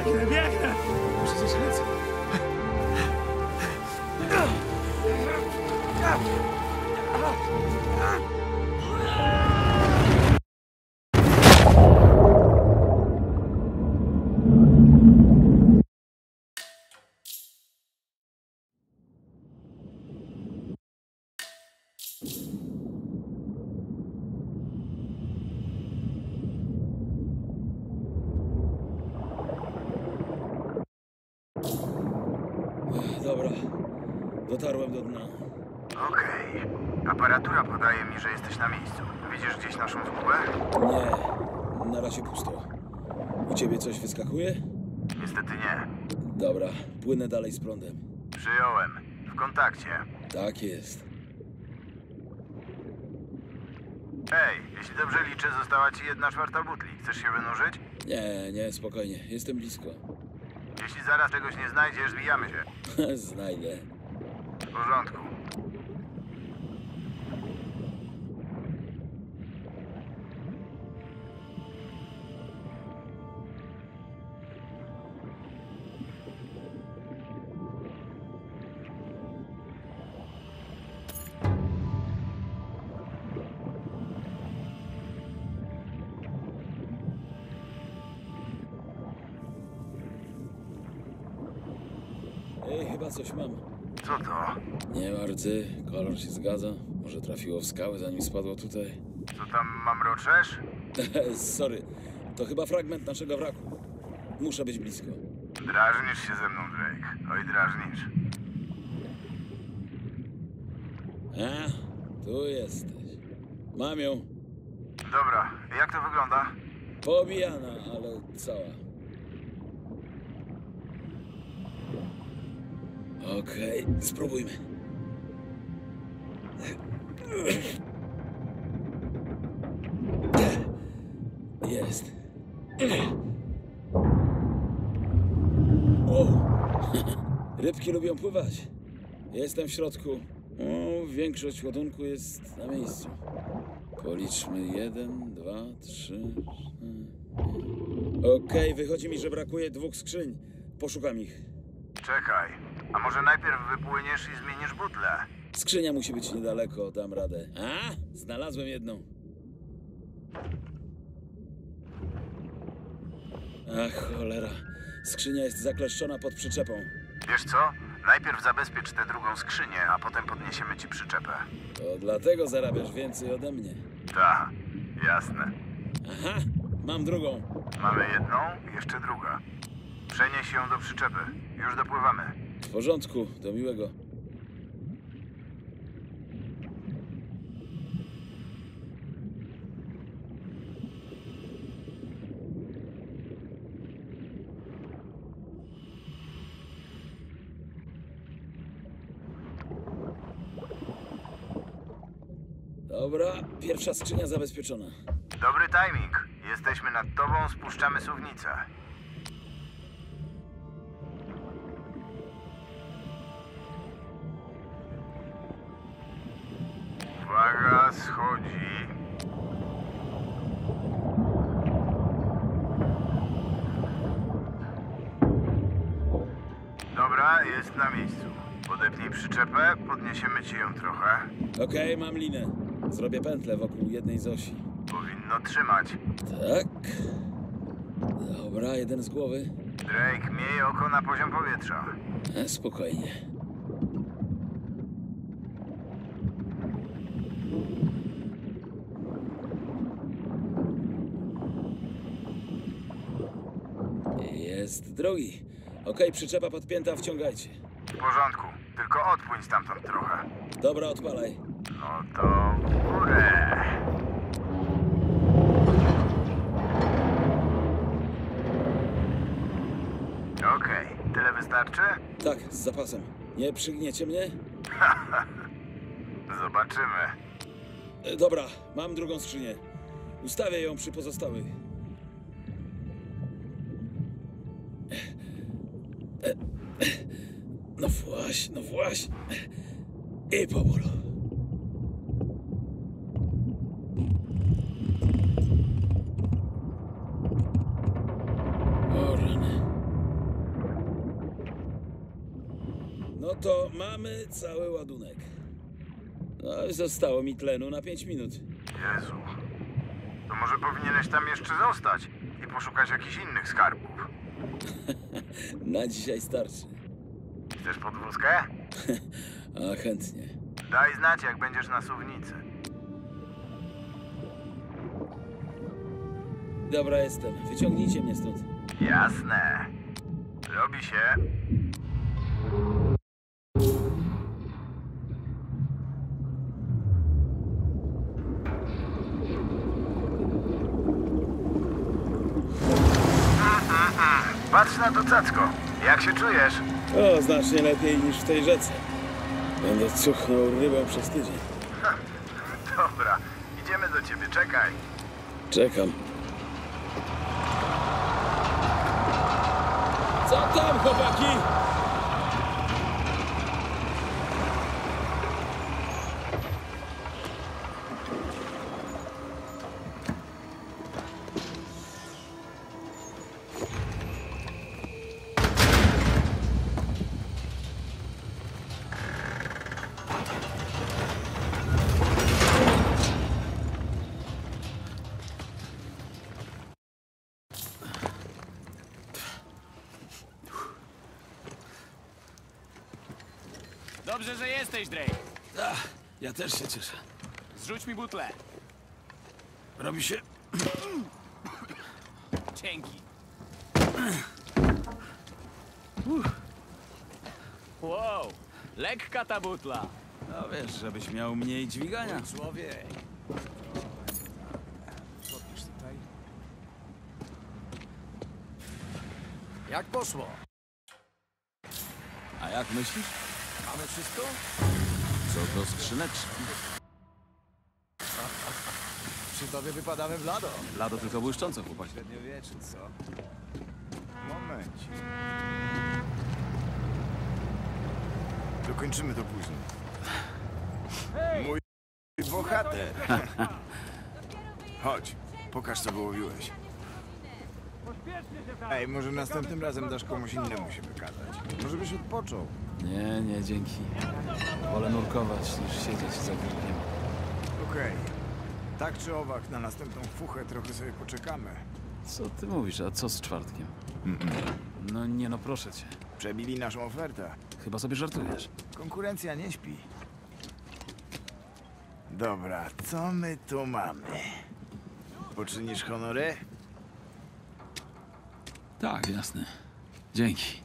Biegnę! Muszę zjeść ręce. Dobra, dotarłem do dna. Okej. Aparatura podaje mi, że jesteś na miejscu. Widzisz gdzieś naszą zgubę? Nie, na razie pusto. U ciebie coś wyskakuje? Niestety nie. Dobra, płynę dalej z prądem. Przyjąłem. W kontakcie. Tak jest. Hej, jeśli dobrze liczę, została ci 1/4 butli. Chcesz się wynurzyć? Nie, spokojnie, jestem blisko. Jeśli zaraz czegoś nie znajdziesz, zwijamy się. Znajdę. W porządku. Ej, chyba coś mam. Co to? Nie ma rdzy, kolor się zgadza. Może trafiło w skały, zanim spadło tutaj. Co tam mamroczesz? Sorry, to chyba fragment naszego wraku. Muszę być blisko. Drażnisz się ze mną, Drake. Oj, drażnisz. A, tu jesteś. Mam ją. Dobra, jak to wygląda? Poobijana, ale cała. Okej, spróbujmy. Jest. O! Rybki lubią pływać. Jestem w środku. O, większość ładunku jest na miejscu. Policzmy 1, 2, 3. Okej, wychodzi mi, że brakuje 2 skrzyń. Poszukam ich. Czekaj. A może najpierw wypłyniesz i zmienisz butlę? Skrzynia musi być niedaleko, dam radę. A, znalazłem jedną. Ach, cholera. Skrzynia jest zakleszczona pod przyczepą. Wiesz co? Najpierw zabezpiecz tę drugą skrzynię, a potem podniesiemy ci przyczepę. To dlatego zarabiasz więcej ode mnie. Ta, jasne. Aha, mam drugą. Mamy jedną, jeszcze druga. Przenieś ją do przyczepy. Już dopływamy. W porządku, do miłego. Dobra, pierwsza skrzynia zabezpieczona. Dobry timing. Jesteśmy nad tobą, spuszczamy suwnicę. Uwaga, schodzi. Dobra, jest na miejscu. Podepnij przyczepę, podniesiemy ci ją trochę. Okej, mam linę. Zrobię pętlę wokół jednej z osi. Powinno trzymać. Tak. Dobra, jeden z głowy. Drake, miej oko na poziom powietrza. Spokojnie. Jest drogi. Okej, przyczepa podpięta, wciągajcie. W porządku, tylko odpłyń stamtąd trochę. Dobra, odpalaj. No to w górę. Okej, tyle wystarczy? Tak, z zapasem. Nie przygniecie mnie? Zobaczymy. Dobra, mam drugą skrzynię. Ustawię ją przy pozostałych. No właśnie, no właśnie. I powoli. O rany. No to mamy cały ładunek. No i zostało mi tlenu na 5 minut. Jezu. To może powinieneś tam jeszcze zostać i poszukać jakichś innych skarbów. Na dzisiaj starczy. Chcesz podwózkę? A chętnie. Daj znać, jak będziesz na suwnicy. Dobra, jestem. Wyciągnijcie mnie stąd. Jasne. Robi się. Patrz na to cacko. Jak się czujesz? O, znacznie lepiej niż w tej rzece. Będę cuchnął rybą przez tydzień. Dobra, idziemy do ciebie, czekaj. Czekam. Co tam, chłopaki? Dobrze, że jesteś, Drake. Ja też się cieszę. Zrzuć mi butlę. Robi się... Dzięki. Wow, lekka ta butla. No wiesz, żebyś miał mniej dźwigania. Człowiek. Podpisz tutaj. Jak poszło? A jak myślisz? Mamy wszystko? Co to skrzyneczki? Przy tobie wypadamy w lado. Lado tylko błyszczące, chłopaki. Średniowieczy, co? Momencik. Dokończymy to później. Mój bohater. Chodź, pokaż co wyłowiłeś. Ej, może następnym razem dasz komuś innemu się wykazać. Może byś odpoczął. Nie, dzięki. Wolę nurkować niż siedzieć za biurkiem. Okej. Tak czy owak, na następną fuchę trochę sobie poczekamy. Co ty mówisz, a co z czwartkiem? No nie no, proszę cię. Przebili naszą ofertę. Chyba sobie żartujesz. Konkurencja nie śpi. Dobra, co my tu mamy? Poczynisz honory? Tak, jasne. Dzięki.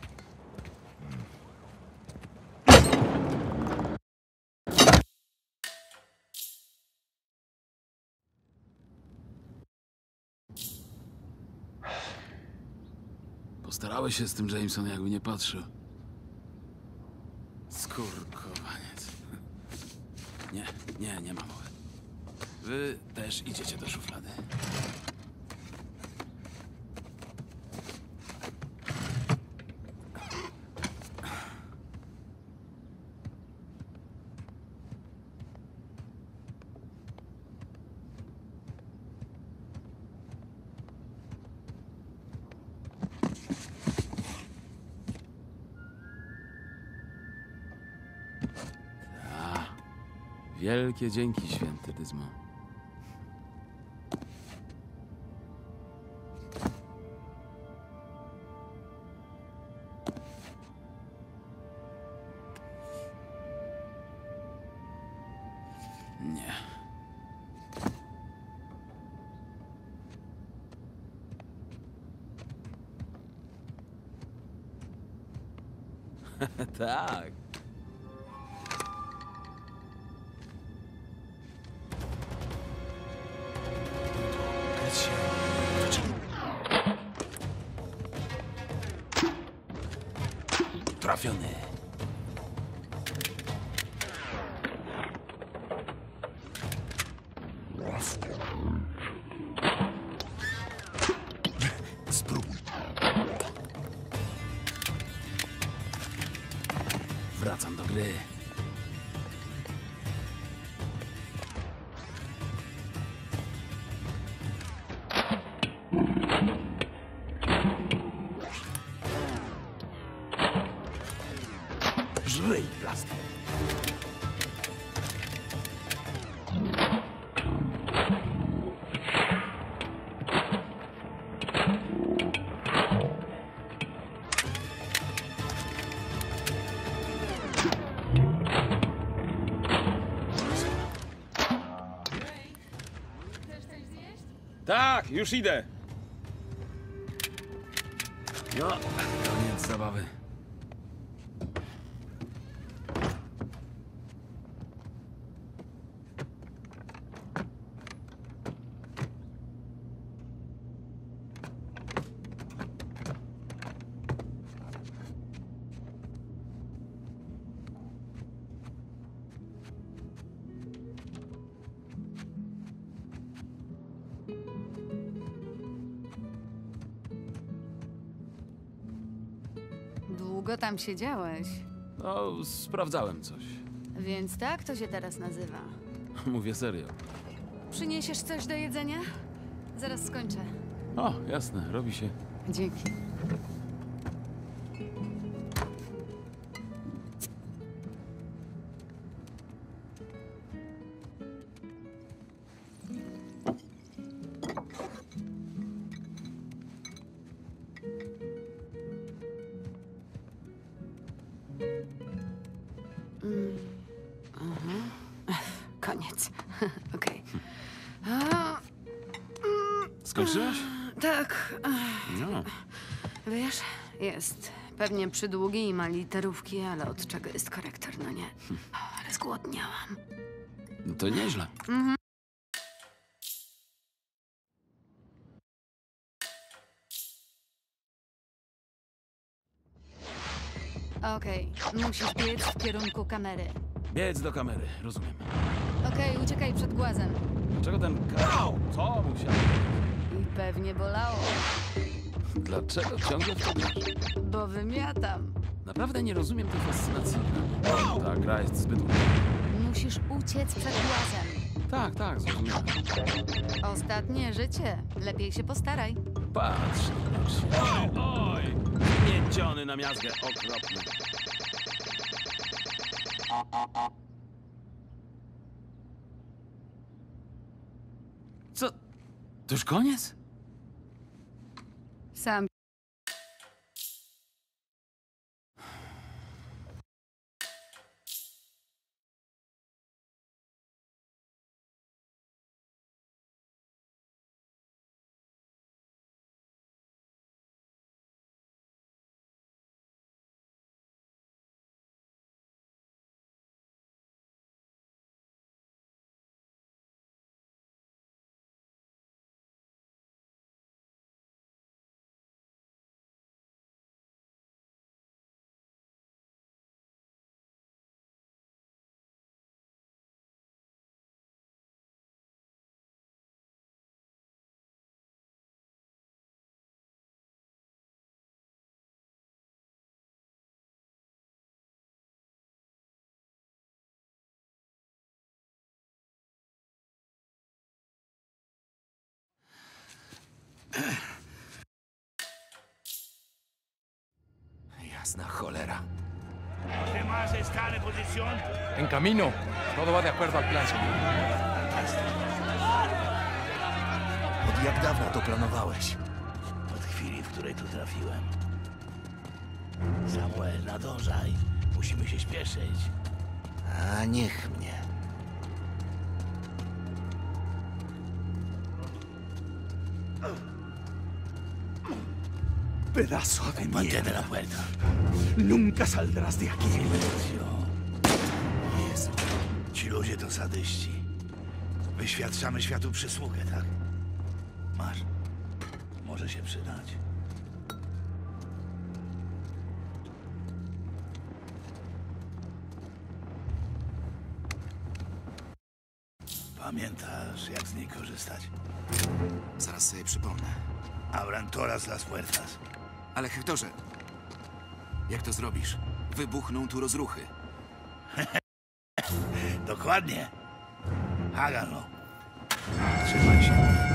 Postarałeś się z tym, Jameson, jakby nie patrzył. Skurkowaniec. Nie ma mowy. Wy też idziecie do szuflady. Wielkie dzięki, święty Dyzmo. Nie. Tak. Trafiony. Spróbuj. Wracam do gry. Żyj, plastik. Tak, już idę. No, koniec zabawy. Długo tam siedziałeś, No, sprawdzałem coś. więc tak to się teraz nazywa. Mówię serio. Przyniesiesz coś do jedzenia? Zaraz skończę. O, jasne, robi się. Dzięki. Koniec. Okej. Skończyłaś? Tak. No. Wiesz, jest. Pewnie przydługi i ma literówki, ale od czego jest korektor, no nie. Ale zgłodniałam. No to nieźle. Okej, musisz biec w kierunku kamery. Biec do kamery, rozumiem. Okej, uciekaj przed głazem. Dlaczego ten kanał? Co musiał? I pewnie bolało, Dlaczego ciągle w to grasz? bo wymiatam. Naprawdę nie rozumiem tej fascynacji. Ta gra jest zbyt łatwa. Musisz uciec przed głazem. Tak, tak, zrozumiałem. Ostatnie życie. Lepiej się postaraj. Patrz, patrz. Oj, oj! Mięciony na miazgę, okropny. Co? To już koniec? Sam. Jasna cholera. Los demás están en posición. En camino. Todo va de acuerdo al plan, señor. Od jak dawna to planowałeś? Od chwili, w której tu trafiłem. Samuel, nadążaj. Musimy się śpieszyć. A niech mnie. Pedazo de Mantente mierda. la puerta. Nunca saldrás de aquí. Silencio. Jezu. Ci ludzie to sadyści. Wyświadczamy światu przysługę, tak? Masz. Może się przydać. Pamiętasz, jak z niej korzystać? Zaraz sobie przypomnę. Abran todas las puertas. Ale Hektorze, jak to zrobisz? Wybuchną tu rozruchy. Dokładnie. Háganlo. Trzymaj się.